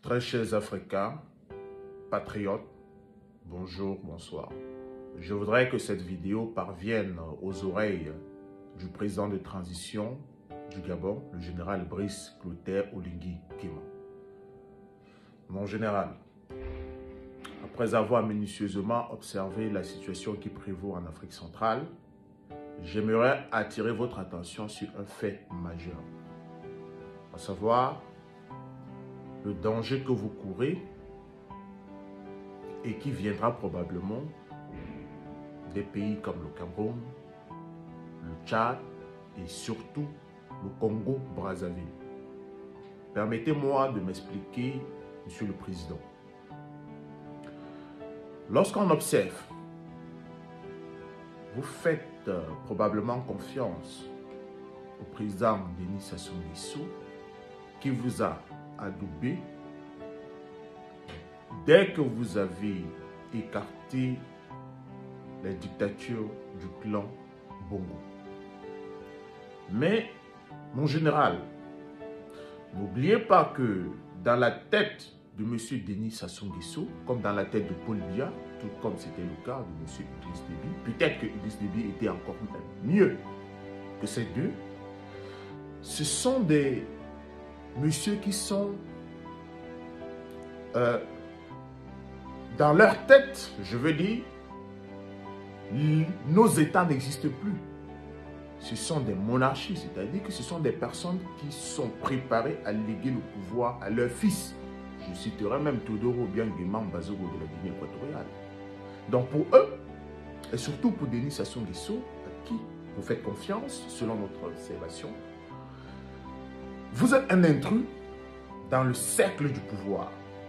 Très chers Africains, patriotes, bonjour, bonsoir. Je voudrais que cette vidéo parvienne aux oreilles du président de transition du Gabon, le général Brice Clotaire Oligui Nguema. Mon général, après avoir minutieusement observé la situation qui prévaut en Afrique centrale, j'aimerais attirer votre attention sur un fait majeur, à savoir le danger que vous courez et qui viendra probablement des pays comme le Cameroun, le Tchad et surtout le Congo-Brazzaville. Permettez-moi de m'expliquer, Monsieur le Président. Lorsqu'on observe, vous faites probablement confiance au président Denis Sassou Nguesso qui vous a adoubé dès que vous avez écarté la dictature du clan Bongo. Mais, mon général, n'oubliez pas que dans la tête de M. Denis Sassou Nguesso, comme dans la tête de Paul Biya, tout comme c'était le cas de M. Idriss Déby, peut-être que Idriss Déby était encore mieux que ces deux, ce sont des messieurs qui sont dans leur tête, je veux dire, nos États n'existent plus. Ce sont des monarchies, c'est-à-dire que ce sont des personnes qui sont préparées à léguer le pouvoir à leur fils. Je citerai même Teodoro Obiang Nguema Mbazogo de la Guinée équatoriale. Donc pour eux, et surtout pour Denis Sassou Nguesso, à qui vous faites confiance, selon notre observation, vous êtes un intrus dans le cercle du pouvoir.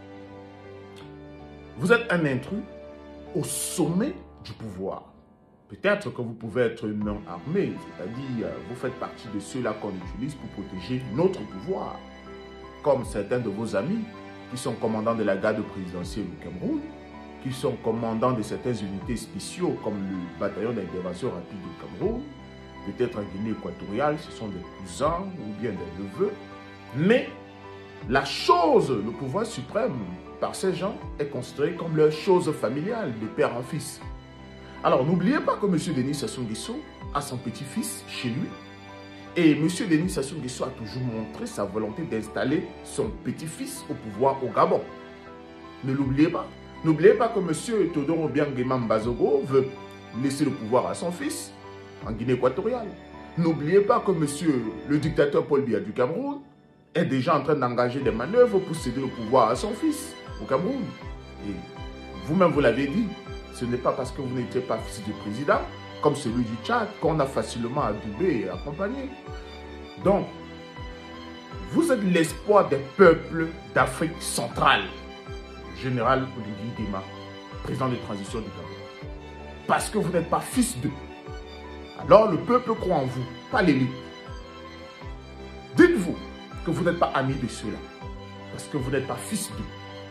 Vous êtes un intrus au sommet du pouvoir. Peut-être que vous pouvez être non armé, c'est-à-dire vous faites partie de ceux-là qu'on utilise pour protéger notre pouvoir, comme certains de vos amis qui sont commandants de la garde présidentielle du Cameroun, qui sont commandants de certaines unités spéciaux comme le bataillon d'intervention rapide du Cameroun, peut-être en Guinée équatoriale, ce sont des cousins ou bien des neveux, mais la chose, le pouvoir suprême, par ces gens, est considéré comme leur chose familiale, de père en fils. Alors, n'oubliez pas que M. Denis Sassou Nguesso a son petit-fils chez lui. Et M. Denis Sassou Nguesso a toujours montré sa volonté d'installer son petit-fils au pouvoir au Gabon. Ne l'oubliez pas. N'oubliez pas que M. Teodoro Obiang Nguema Mbazogo veut laisser le pouvoir à son fils en Guinée équatoriale. N'oubliez pas que M. le dictateur Paul Biya du Cameroun est déjà en train d'engager des manœuvres pour céder le pouvoir à son fils au Cameroun. Et vous-même, vous l'avez dit, ce n'est pas parce que vous n'étiez pas fils du président, comme celui du Tchad, qu'on a facilement adoubé et accompagné. Donc, vous êtes l'espoir des peuples d'Afrique centrale. Général Oligui Nguema, président de transition du Gabon. Parce que vous n'êtes pas fils d'eux. Alors le peuple croit en vous, pas l'élite. Dites-vous que vous n'êtes pas ami de ceux-là. Parce que vous n'êtes pas fils d'eux.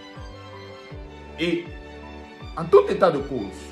Et en tout état de cause,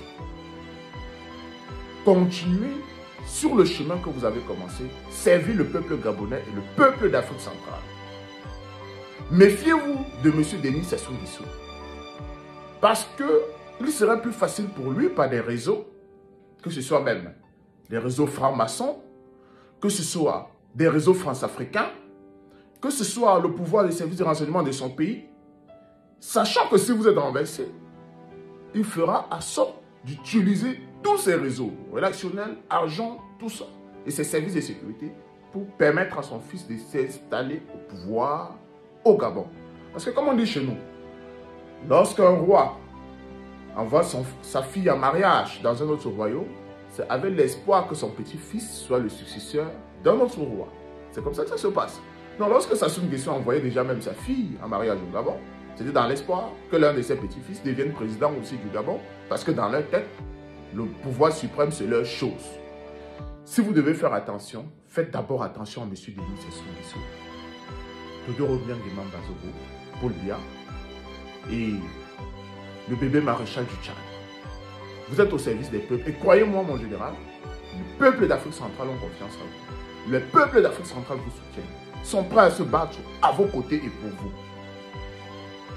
continuez sur le chemin que vous avez commencé, servez le peuple gabonais et le peuple d'Afrique centrale. Méfiez-vous de M. Denis Sassou Nguesso. Parce qu'il serait plus facile pour lui par des réseaux, que ce soit même des réseaux francs-maçons, que ce soit des réseaux france-africains, que ce soit le pouvoir des services de renseignement de son pays, sachant que si vous êtes renversé, il fera en sorte d'utiliser tous ces réseaux rédactionnels, argent, tout ça, et ses services de sécurité pour permettre à son fils de s'installer au pouvoir au Gabon. Parce que comme on dit chez nous, lorsqu'un roi envoie sa fille en mariage dans un autre royaume, c'est avec l'espoir que son petit-fils soit le successeur d'un autre roi. C'est comme ça que ça se passe. Donc lorsque Sassou Nguesso envoyait déjà même sa fille en mariage au Gabon, c'était dans l'espoir que l'un de ses petits-fils devienne président aussi du Gabon, parce que dans leur tête, le pouvoir suprême, c'est leur chose. Si vous devez faire attention, faites d'abord attention à M. Denis Sassou Nguesso, Teodoro Obiang Nguema Mbazogo, Paul Biya et le bébé maréchal du Tchad. Vous êtes au service des peuples. Et croyez-moi, mon général, le peuple d'Afrique centrale ont confiance en vous. Le peuple d'Afrique centrale vous soutient. Sont prêts à se battre à vos côtés et pour vous.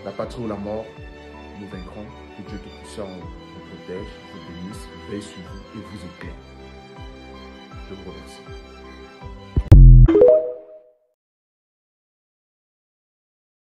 la patrie ou la mort, nous vaincrons. Que Dieu Tout-Puissant vous protège, vous bénisse, veille sur vous et vous éclaire. Je vous remercie.